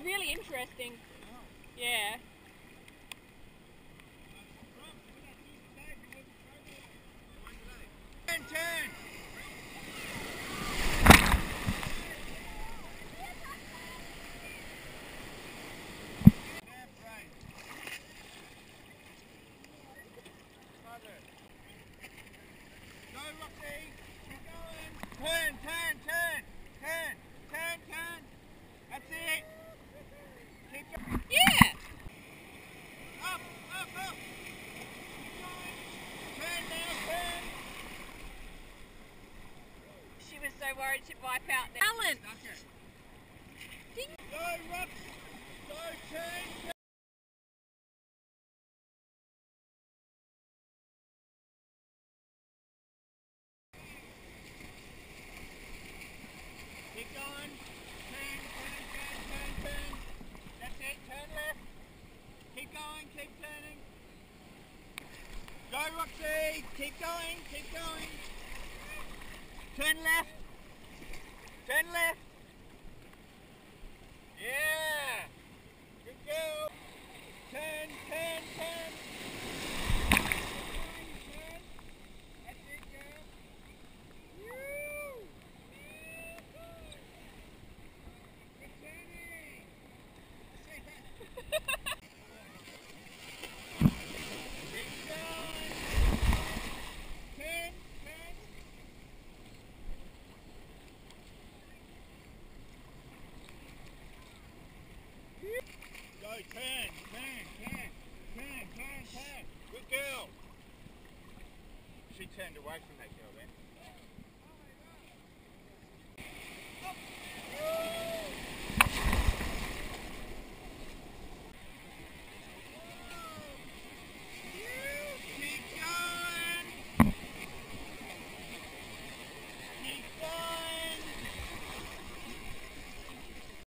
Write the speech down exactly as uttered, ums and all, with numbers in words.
really interesting. Yeah. Turn, turn. Go, Roxy. Keep going. Turn, turn, turn. Turn, turn, turn. That's it. Keep going. Yeah. Up, up, up. Keep going. Turn now, turn. She was so worried she'd wipe out the balance. Go, Rox. Go, turn, turn. Keep going. Turn, turn, turn, turn, turn. That's it. Turn left. Keep going. Keep turning. Go, Roxy. Keep going. Keep going. Turn left. Turn left. Yeah. Good girl. Turn, turn, turn. Turn. That's it, girl. Woo. Good turning. Keep going. Turn, turn. Go, turn, turn, turn, turn, turn, turn. Good girl. She turned away from that girl then.